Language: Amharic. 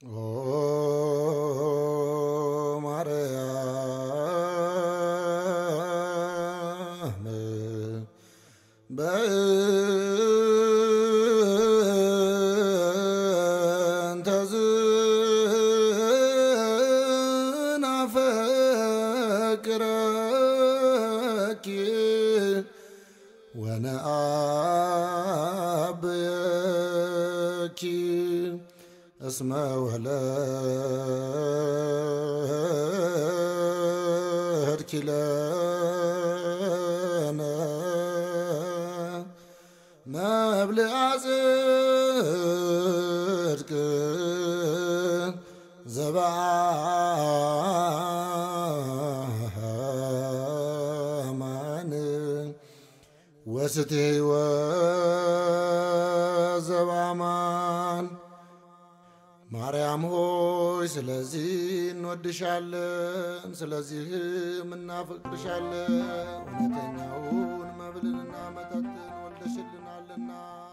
O Mariam, b'ente zinafekraki ونأبيكِ اسم ولدك لنا مبلغ صدق زبان وستي وزبامان ማርያም ሆይ ስለዚህ እንወድሻለን ስለዚህ እናፈቅርሻለን እውነተኛውን መብልንና መጠጥን ወልደሽልናልና